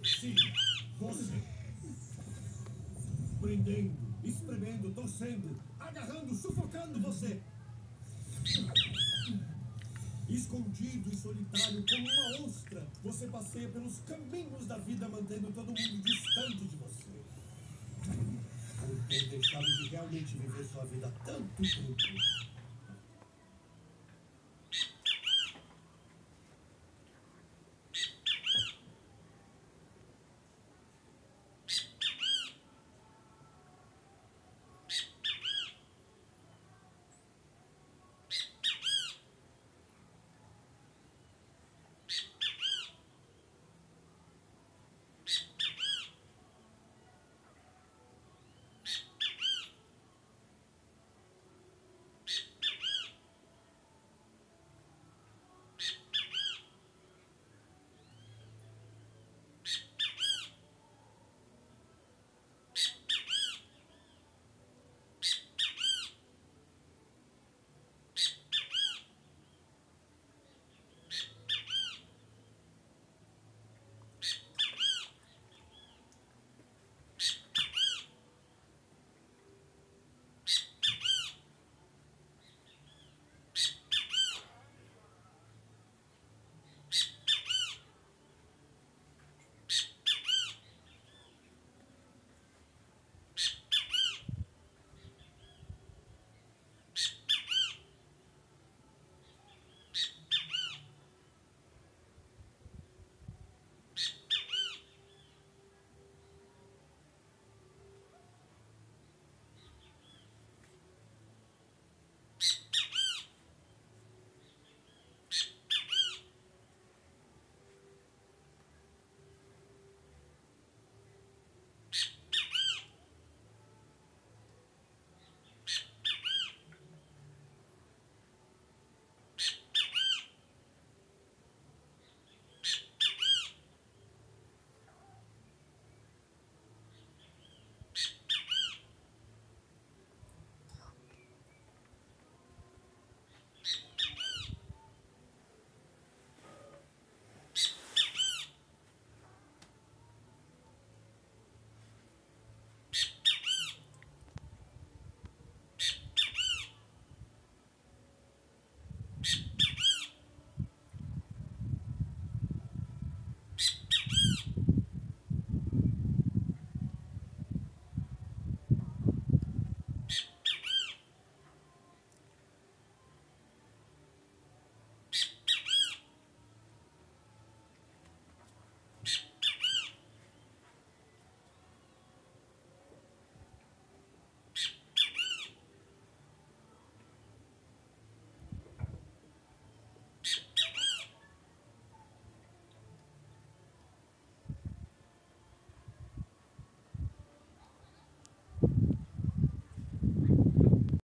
Sim, você. Prendendo, espremendo, torcendo, agarrando, sufocando você. Escondido e solitário como uma ostra, você passeia pelos caminhos da vida, mantendo todo mundo distante de você. Por ter deixado de realmente viver sua vida há tanto tempo.